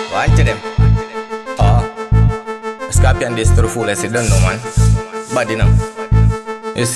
One to them. Scarpian this to the fullest, you don't know, man. Body now. Yes.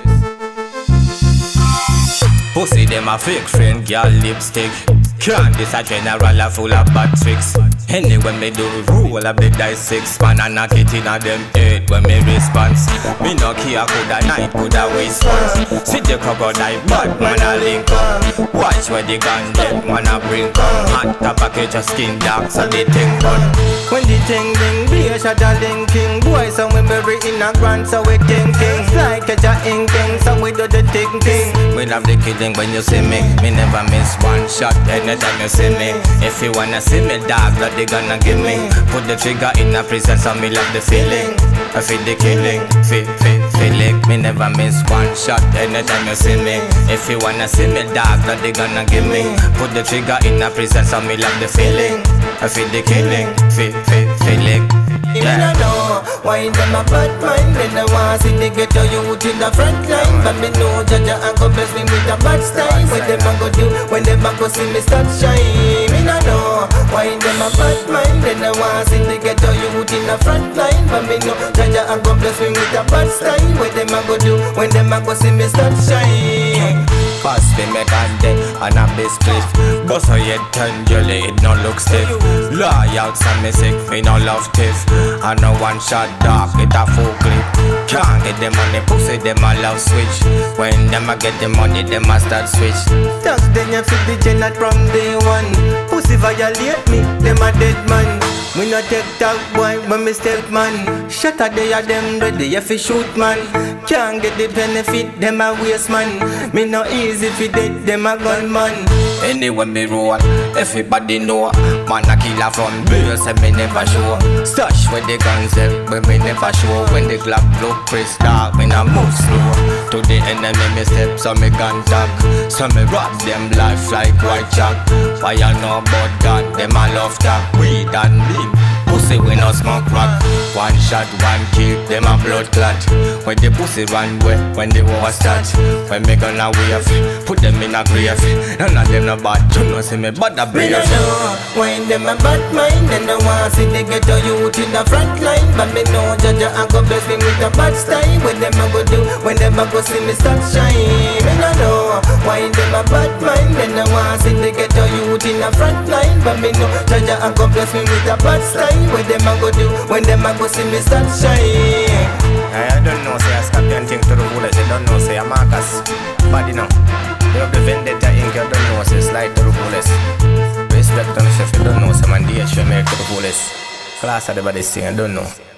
Pussy them a fake friend, girl lipstick. Can't this a general a full of bad tricks. Anyway me do rule of the dice 6 man and knock it in a them head when me response. Me no care coulda night coulda response. See the crocodile bad man a link up. Watch where the gun dead man a bring come. Hot a package of skin dark so the thing gun. When the thing ding be a shot a linking. Boy so we bury in a grand so we thinking. Fly catch a inking so we do the thinking. We love the killing when you see me. Me never miss one shot anytime you see me. If you wanna see me dog they gonna give me. Put the trigger in a prison so me love the feeling. I feel the killing, feel it. Me never miss one shot anytime you see me. If you wanna see me dog they gonna give me. Put the trigger in a prison so me love the feeling. I feel the killing, feel it. Yeah. Know why them a bad mind. Then I want see the ghetto youth in the front line. But me know Jaja and go bless me with a bad style. What them a go do when them a go see me start shine? Me no know why them a bad mind. Then I want see the ghetto youth in the front line. But me know Jaja and go bless me with a bad style. What them a go do when them a go see me start shine? Pass me make a day and a biscuit. Bust her head tenderly, it no look stiff. Lie out some me sick, me no love tiff. I know one shot dark, it a full clip. Can't get the money, pussy them a love switch. When them a get the money, them a start switch. That's then you fit the gen from day one. Pussy violate me, them a dead man. We no take that boy when me step man. Shut a day of them ready if you shoot man. Can't get the benefit, them a waste man. Me no easy fi dead, them a gunman. Anyway me roll, everybody know. Man a killer from bills and me never show. Stash with the guns but me never show. When the Glock look Chris dark, me no move slow. To the enemy me step so me gun tag. So me rob them life like white chalk. Fire no but gun, them a love tag. Weed and beam, pussy we no smoke rock. One shot, one kill, them a blood clot. When the pussy run away, when the war start. When me gonna wave, put them in a grave. None of them no bad, you know see me but a brave. Me no know when them a bad mind. Then I want see the ghetto youth in the front line. But me know Jaja and go bless me with a bad style. When them a go do, when them a go see me start shine. Me no know why them a bad mind. Then I want see the ghetto youth in the front line. But me know Jaja and go bless me with a bad style. When them a go do, when them a go see me start shine. I don't know say a Scarpian thing to the fullest. I don't know say a Marcus. But you know, you have the vendetta ink. You don't know say slide to the fullest. Respect on yourself. You don't know say man DH make to the fullest. Clasa the body thing. I don't know.